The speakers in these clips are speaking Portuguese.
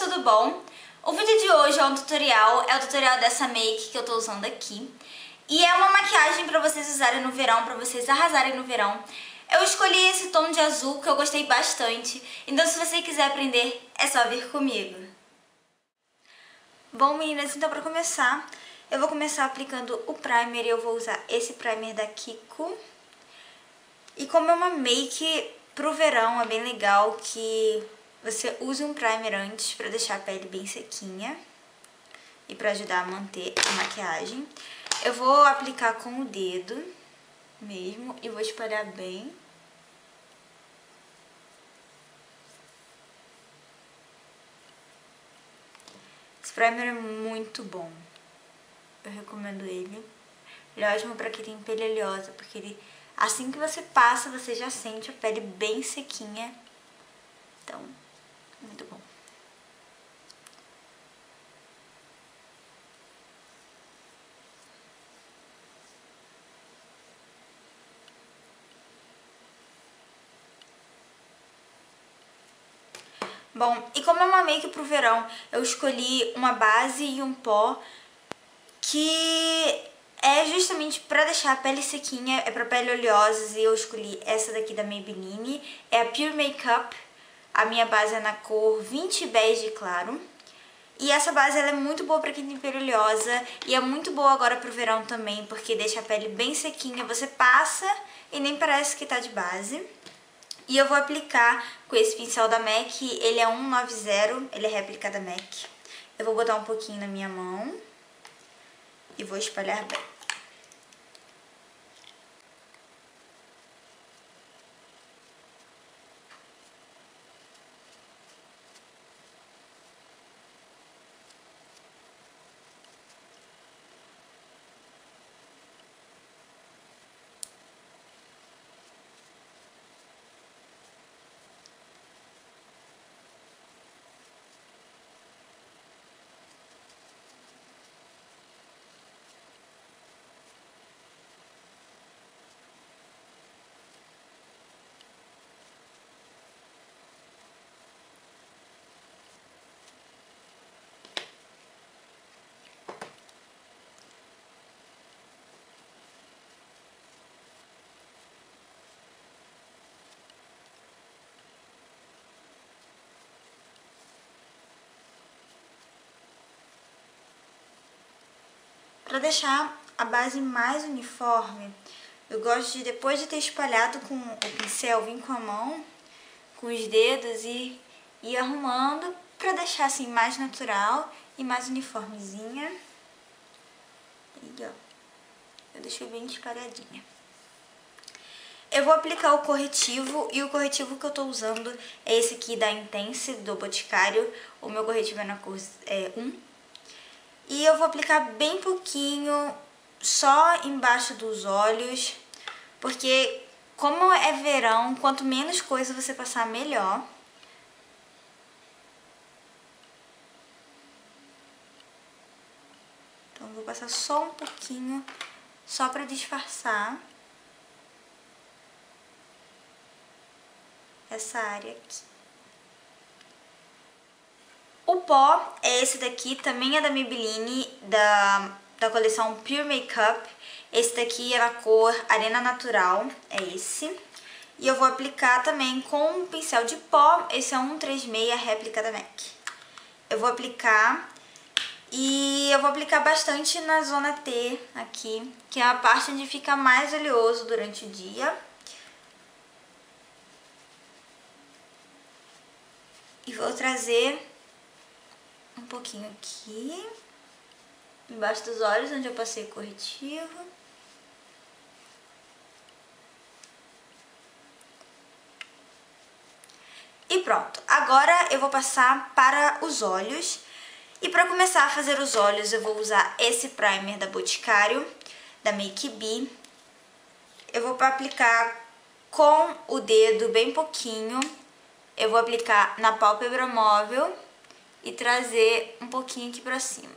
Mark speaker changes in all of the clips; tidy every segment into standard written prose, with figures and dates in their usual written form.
Speaker 1: tudo bom? O vídeo de hoje é um tutorial, é o tutorial dessa make que eu tô usando aqui. E é uma maquiagem pra vocês usarem no verão, pra vocês arrasarem no verão. Eu escolhi esse tom de azul que eu gostei bastante, então se você quiser aprender, é só vir comigo. Bom, meninas, então pra começar, eu vou começar aplicando o primer e eu vou usar esse primer da Kiko. E como é uma make pro verão, é bem legal que você use um primer antes pra deixar a pele bem sequinha e pra ajudar a manter a maquiagem. Eu vou aplicar com o dedo mesmo e vou espalhar bem. Esse primer é muito bom, eu recomendo ele. Ele é ótimo pra quem tem pele oleosa, porque ele, assim que você passa, você já sente a pele bem sequinha. Então, muito bom. Bom, e como é uma make pro verão, eu escolhi uma base e um pó que é justamente pra deixar a pele sequinha, é pra pele oleosa, e eu escolhi essa daqui da Maybelline, é a Pure Makeup. A minha base é na cor 20 Bege Claro. E essa base ela é muito boa pra quem tem pele oleosa e é muito boa agora pro verão também, porque deixa a pele bem sequinha, você passa e nem parece que tá de base. E eu vou aplicar com esse pincel da MAC, ele é 190, ele é réplica da MAC. Eu vou botar um pouquinho na minha mão e vou espalhar bem. Para deixar a base mais uniforme, eu gosto de, depois de ter espalhado com o pincel, vir com a mão, com os dedos e ir arrumando para deixar assim mais natural e mais uniformezinha. E ó, eu deixei bem espalhadinha. Eu vou aplicar o corretivo e o corretivo que eu tô usando é esse aqui da Intense, do Boticário. O meu corretivo é na cor 1. E eu vou aplicar bem pouquinho, só embaixo dos olhos, porque como é verão, quanto menos coisa você passar, melhor. Então eu vou passar só um pouquinho, só pra disfarçar essa área aqui. O pó é esse daqui, também é da Maybelline, da coleção Pure Makeup. Esse daqui é na cor Arena Natural, é esse. E eu vou aplicar também com um pincel de pó, esse é 136, réplica da MAC. Eu vou aplicar e eu vou aplicar bastante na zona T aqui, que é a parte onde fica mais oleoso durante o dia. E vou trazer um pouquinho aqui, embaixo dos olhos, onde eu passei corretivo. E pronto. Agora eu vou passar para os olhos. E para começar a fazer os olhos, eu vou usar esse primer da Boticário, da Make Be. Eu vou aplicar com o dedo bem pouquinho. Eu vou aplicar na pálpebra móvel e trazer um pouquinho aqui pra cima.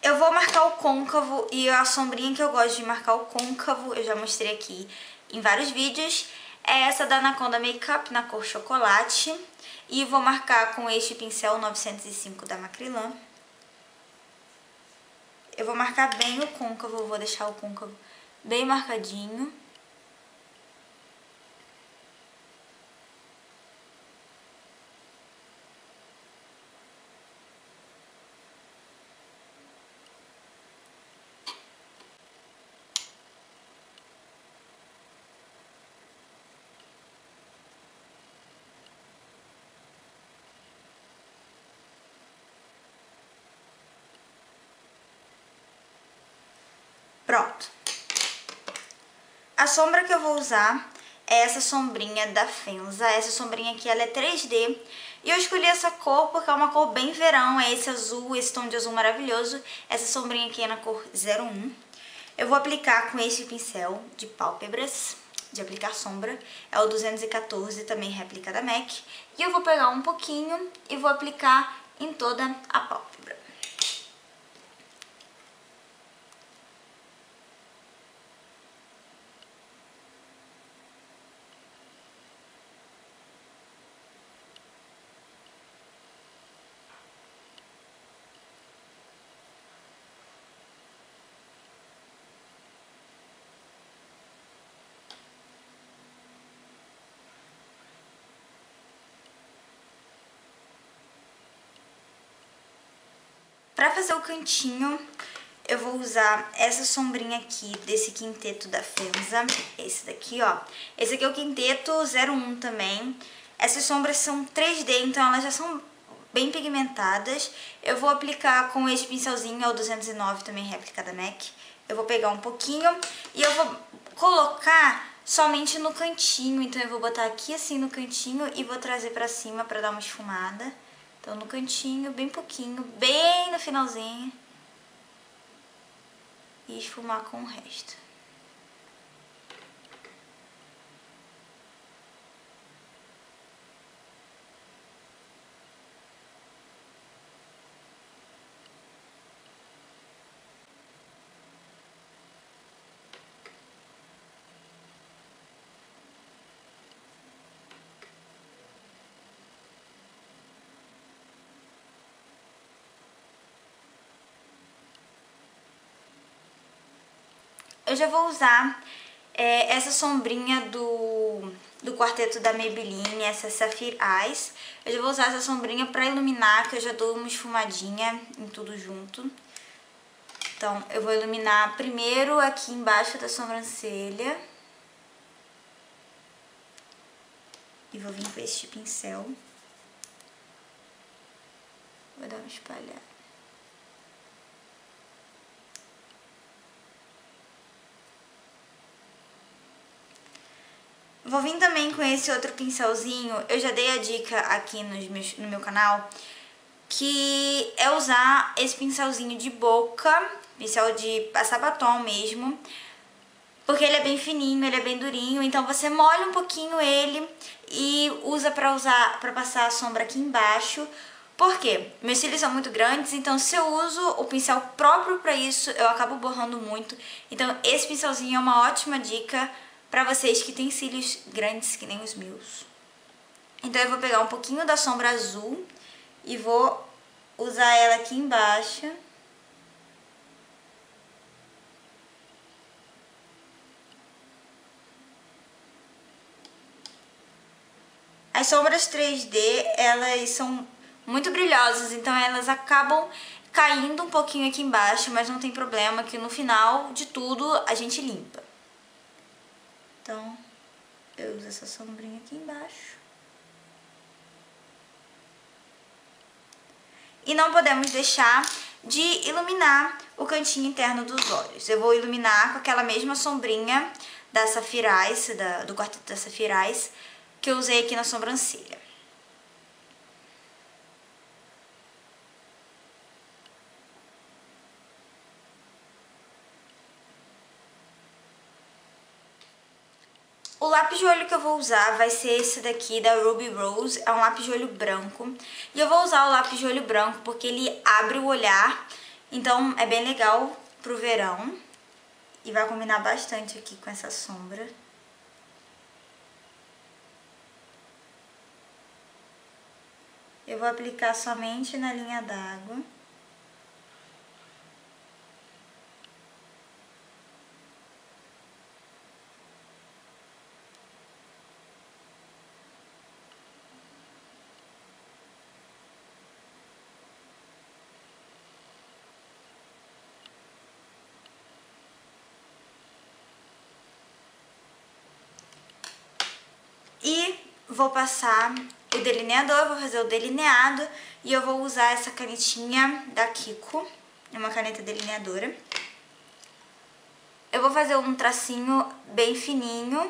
Speaker 1: eu vou marcar o côncavo e a sombrinha que eu gosto de marcar o côncavo, eu já mostrei aqui em vários vídeos, é essa da Anaconda Makeup na cor chocolate. E vou marcar com este pincel 905 da Macrylan. Eu vou marcar bem o côncavo, vou deixar o côncavo bem marcadinho. Pronto. A sombra que eu vou usar é essa sombrinha da Fenza. Essa sombrinha aqui, ela é 3D. E eu escolhi essa cor porque é uma cor bem verão. É esse azul, esse tom de azul maravilhoso. Essa sombrinha aqui é na cor 01. Eu vou aplicar com esse pincel de pálpebras, de aplicar sombra. É o 214, também réplica da MAC. E eu vou pegar um pouquinho e vou aplicar em toda a pálpebra. Pra fazer o cantinho, eu vou usar essa sombrinha aqui desse quinteto da Fenza. Esse daqui, ó. Esse aqui é o quinteto 01 também. Essas sombras são 3D, então elas já são bem pigmentadas. Eu vou aplicar com esse pincelzinho, é o 209, também réplica da MAC. Eu vou pegar um pouquinho e eu vou colocar somente no cantinho. Então eu vou botar aqui assim no cantinho e vou trazer pra cima pra dar uma esfumada. Então no cantinho, bem pouquinho, bem no finalzinho. E esfumar com o resto. Eu já vou usar essa sombrinha do quarteto da Maybelline, essa Sapphire Eyes. Eu já vou usar essa sombrinha pra iluminar, que eu já dou uma esfumadinha em tudo junto. Então, eu vou iluminar primeiro aqui embaixo da sobrancelha. E vou vir com este pincel. Vou dar uma espalhada. Vou vir também com esse outro pincelzinho. Eu já dei a dica aqui no meu canal, que é usar esse pincelzinho de boca, pincel de passar batom mesmo, porque ele é bem fininho, ele é bem durinho, então você molha um pouquinho ele e usa pra passar a sombra aqui embaixo. Por quê? Meus cílios são muito grandes, então se eu uso o pincel próprio pra isso, eu acabo borrando muito. Então esse pincelzinho é uma ótima dica pra vocês que têm cílios grandes que nem os meus. Então eu vou pegar um pouquinho da sombra azul e vou usar ela aqui embaixo. As sombras 3D, elas são muito brilhosas, então elas acabam caindo um pouquinho aqui embaixo, mas não tem problema, que no final de tudo a gente limpa. Então, eu uso essa sombrinha aqui embaixo. E não podemos deixar de iluminar o cantinho interno dos olhos. Eu vou iluminar com aquela mesma sombrinha da Sapphire Eyes, do quarteto da Sapphire Eyes, que eu usei aqui na sobrancelha. O lápis de olho que eu vou usar vai ser esse daqui da Ruby Rose, é um lápis de olho branco. E eu vou usar o lápis de olho branco porque ele abre o olhar, Então é bem legal pro verão e vai combinar bastante aqui com essa sombra. Eu vou aplicar somente na linha d'água. E vou passar o delineador, vou fazer o delineado e eu vou usar essa canetinha da Kiko, uma caneta delineadora. Eu vou fazer um tracinho bem fininho,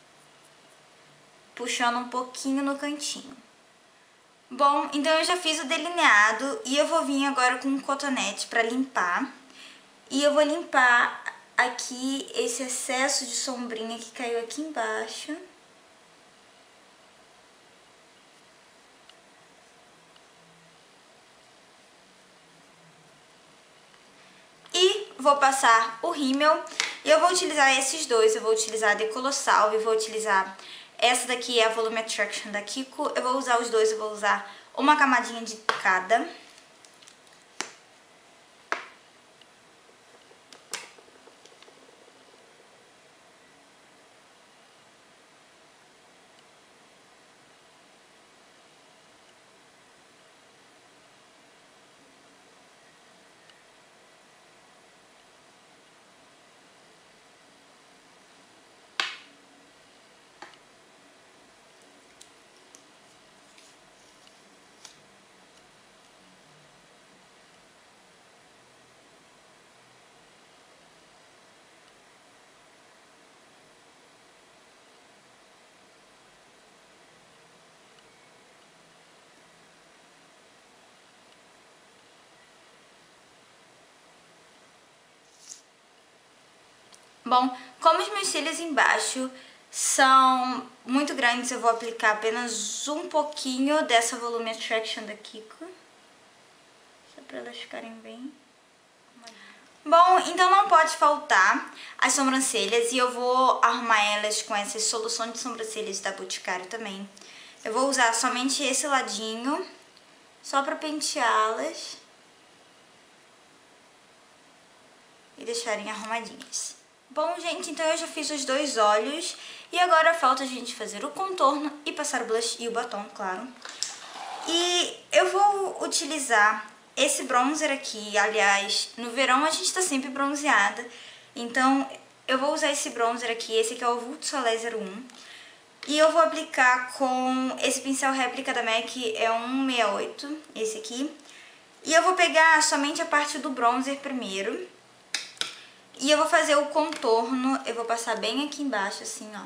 Speaker 1: puxando um pouquinho no cantinho. Bom, então eu já fiz o delineado e eu vou vir agora com um cotonete para limpar. E eu vou limpar aqui esse excesso de sombrinha que caiu aqui embaixo. E vou passar o rímel e eu vou utilizar esses dois. Eu vou utilizar a Decolossal e vou utilizar essa daqui, é a Volume Attraction da Kiko. Eu vou usar os dois, eu vou usar uma camadinha de cada. Bom, como os meus cílios embaixo são muito grandes, eu vou aplicar apenas um pouquinho dessa Volume Attraction da Kiko. Só pra elas ficarem bem... Bom, então não pode faltar as sobrancelhas e eu vou arrumar elas com essa solução de sobrancelhas da Boticário também. Eu vou usar somente esse ladinho, só pra penteá-las e deixarem arrumadinhas. Bom, gente, então eu já fiz os dois olhos e agora falta a gente fazer o contorno e passar o blush e o batom, claro. E eu vou utilizar esse bronzer aqui, aliás, no verão a gente tá sempre bronzeada, então eu vou usar esse bronzer aqui, esse aqui é o Vult Soleil 01. E eu vou aplicar com esse pincel réplica da MAC, é um 168, esse aqui. E eu vou pegar somente a parte do bronzer primeiro. E eu vou fazer o contorno, eu vou passar bem aqui embaixo, assim, ó.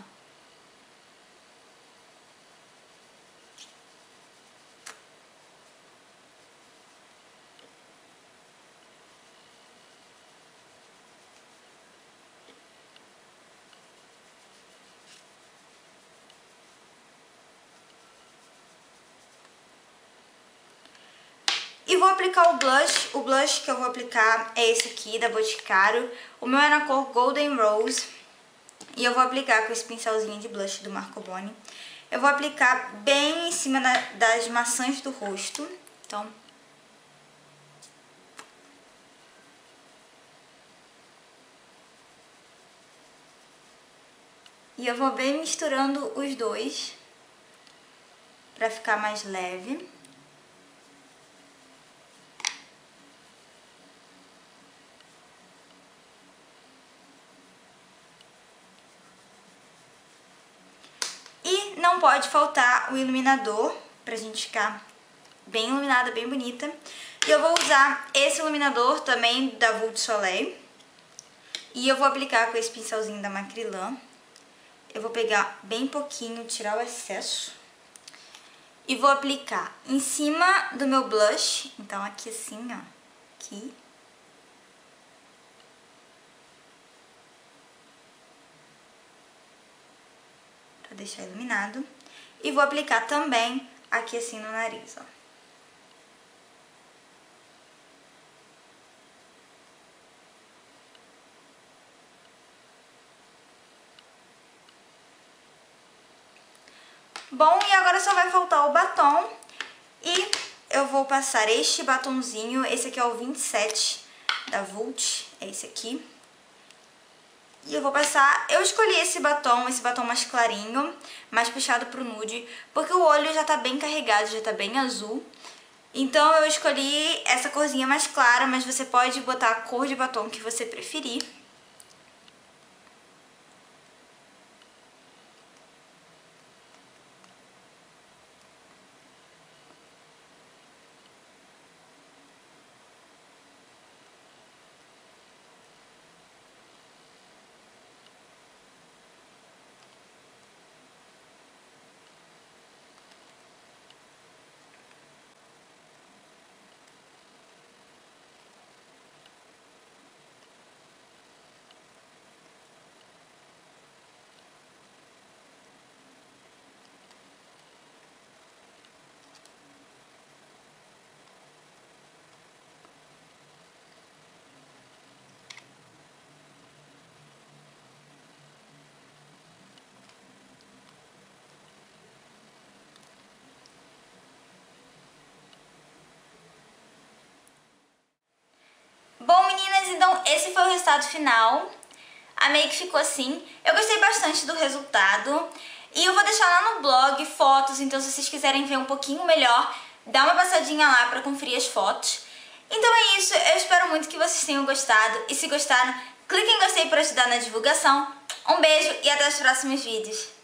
Speaker 1: E vou aplicar o blush que eu vou aplicar é esse aqui, da Boticário. O meu é na cor Golden Rose. E eu vou aplicar com esse pincelzinho de blush do Marco Boni. Eu vou aplicar bem em cima das maçãs do rosto. Então... E eu vou bem misturando os dois, pra ficar mais leve. E não pode faltar o iluminador, pra gente ficar bem iluminada, bem bonita. E eu vou usar esse iluminador também da Vult Soleil. E eu vou aplicar com esse pincelzinho da Macrylan. Eu vou pegar bem pouquinho, tirar o excesso. E vou aplicar em cima do meu blush. Então aqui assim, ó. Aqui. Pra deixar iluminado. E vou aplicar também aqui assim no nariz, ó. Bom, e agora só vai faltar o batom. E eu vou passar este batonzinho. Esse aqui é o 27 da Vult. É esse aqui. E eu vou passar... Eu escolhi esse batom mais clarinho, mais puxado pro nude, porque o olho já tá bem carregado, já tá bem azul. Então eu escolhi essa corzinha mais clara, mas você pode botar a cor de batom que você preferir. Bom, meninas, então esse foi o resultado final. A make ficou assim. Eu gostei bastante do resultado. E eu vou deixar lá no blog fotos, então se vocês quiserem ver um pouquinho melhor, dá uma passadinha lá pra conferir as fotos. Então é isso, eu espero muito que vocês tenham gostado. E se gostaram, clique em gostei para ajudar na divulgação. Um beijo e até os próximos vídeos.